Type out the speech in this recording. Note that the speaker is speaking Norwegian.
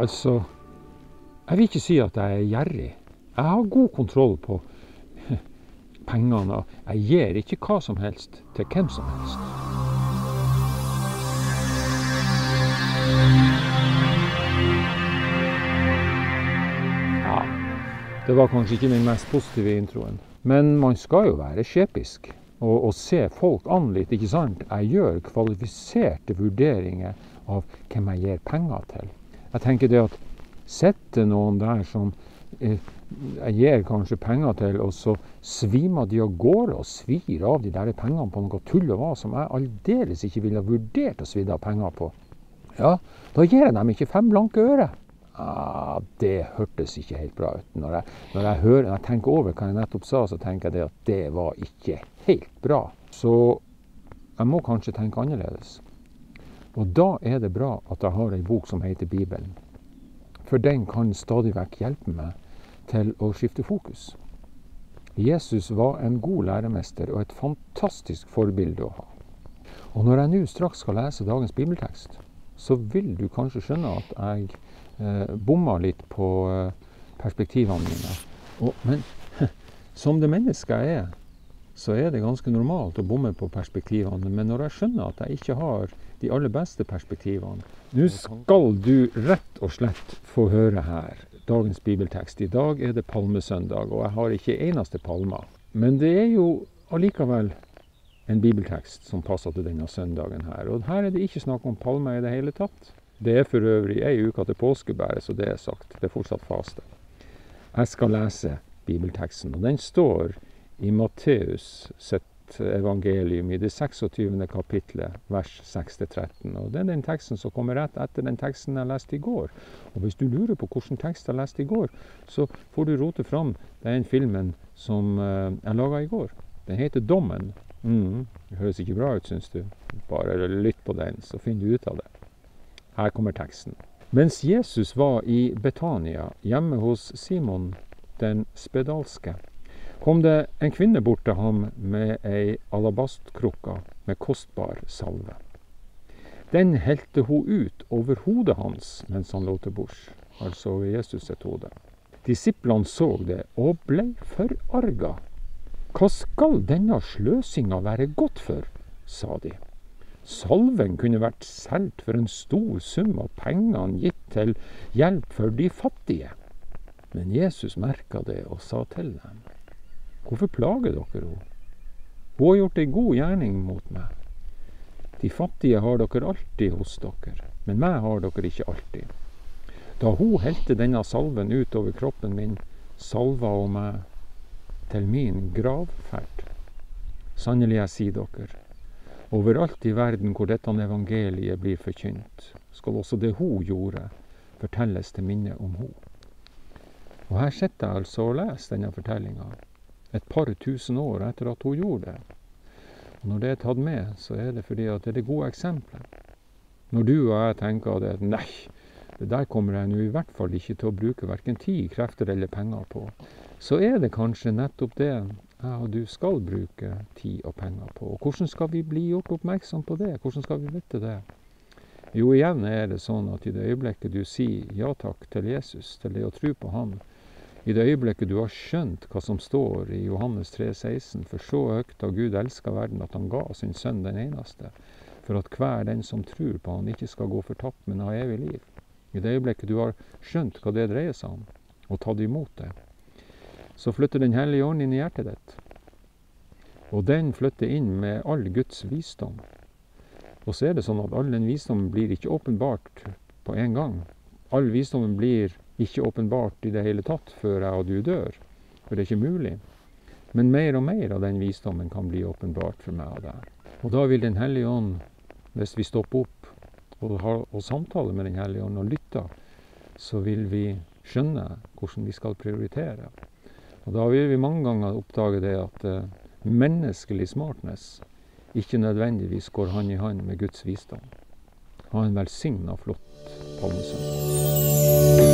altså, jeg vil ikke si at jeg er gjerrig. Jeg har god kontroll på pengene, og jeg gir ikke hva som helst til hvem som helst. Ja, det var kanskje ikke den mest positive introen. Men man skal jo være skjepisk og se folk an litt, ikke sant? Jeg gjør kvalifiserte vurderinger av hvem jeg gir penger til. Jeg tenker det at sette noen der som jeg gir kanskje penger til, og så svimer de av gårde og svir av de der pengene på noe tull og hva som jeg aldeles ikke ville ha vurdert å svide av penger på. Ja, da gir jeg dem ikke 5 blanke øre. Det hørtes ikke helt bra ut. Når jeg tenker over hva jeg nettopp sa, så tenker jeg det at det var ikke helt bra. Så jeg må kanskje tenke annerledes. Og da er det bra at jeg har en bok som heter Bibelen. For den kan stadig vekk hjelpe meg til å skifte fokus. Jesus var en god læremester og et fantastisk forbilde å ha. Og når jeg nå straks skal lese dagens bibeltekst, så vil du kanskje skjønne at jeg bommer litt på perspektivene mine. Men som det mennesket jeg er, så er det ganske normalt å bomme på perspektivene. Men når jeg skjønner at jeg ikke har de aller beste perspektivene, nå skal du rett og slett få høre her dagens bibeltekst. I dag er det palmesøndag, og jeg har ikke eneste palmer. Men det er jo allikevel en bibeltekst som passer til denne søndagen her. Og her er det ikke snakk om palmer i det hele tatt. Det er for øvrig en uke til påskebæret, så det er sagt. Det er fortsatt faste. Jeg skal lese bibelteksten, og den står i Matteus sitt evangelium i det 26. kapitlet, vers 6-13. Og det er den teksten som kommer rett etter den teksten jeg leste i går. Og hvis du lurer på hvilken tekst jeg leste i går, så får du rote fram den filmen som jeg laget i går. Den heter Dommen. Det høres ikke bra ut, synes du. Bare lytt på den, så finner du ut av det. Her kommer teksten. Mens Jesus var i Betania, hjemme hos Simon den spedalske, kom det en kvinne bort til ham med ei alabastkrukka med kostbar salve. Den helte hun ut over hodet hans mens han lå til bords, altså over Jesus sitt hode. Disiplene så det og ble forarga. Hva skal denne sløsinga være godt for, sa de. Salven kunne vært solgt for en stor sum av pengene gitt til hjelp for de fattige. Men Jesus merket det og sa til dem, hvorfor plager dere henne? Hun har gjort en god gjerning mot meg. De fattige har dere alltid hos dere, men meg har dere ikke alltid. Da hun helte denne salven ut over kroppen min, salva hun meg til min gravferd. Sannelig jeg sier dere, overalt i verden hvor dette evangeliet blir forkynt, skal også det hun gjorde fortelles til minne om hun. Og her sitter jeg altså og leser denne fortellingen, et par tusen år etter at hun gjorde det. Og når det er tatt med, så er det fordi at det er det gode eksempler. Når du og jeg tenker at nei, det der kommer jeg nå i hvert fall ikke til å bruke hverken tid, krefter eller penger på, så er det kanskje nettopp det og du skal bruke tid og penger på. Og hvordan skal vi bli gjort oppmerksom på det? Hvordan skal vi vite det? Jo, igjen er det sånn at i det øyeblikket du sier ja takk til Jesus, til det å tro på han, i det øyeblikket du har skjønt hva som står i Johannes 3,16, for så høyt av Gud elsket verden at han ga sin sønn den eneste, for at hver den som tror på han ikke skal gå fortapt, men ha evig liv. I det øyeblikket du har skjønt hva det dreier seg om, og tatt imot det, så flytter den hellige ånd inn i hjertet ditt. Og den flytter inn med all Guds visdom. Og så er det sånn at all den visdommen blir ikke åpenbart på en gang. All visdommen blir ikke åpenbart i det hele tatt før jeg og du dør. For det er ikke mulig. Men mer og mer av den visdommen kan bli åpenbart for meg og deg. Og da vil den hellige ånd, hvis vi stopper opp og samtaler med den hellige ånd og lytter, så vil vi skjønne hvordan vi skal prioritere. Og da vil vi mange ganger oppdage det at menneskelig smartness ikke nødvendigvis går hand i hand med Guds visdom. Ha en velsignet flott palmesøndag.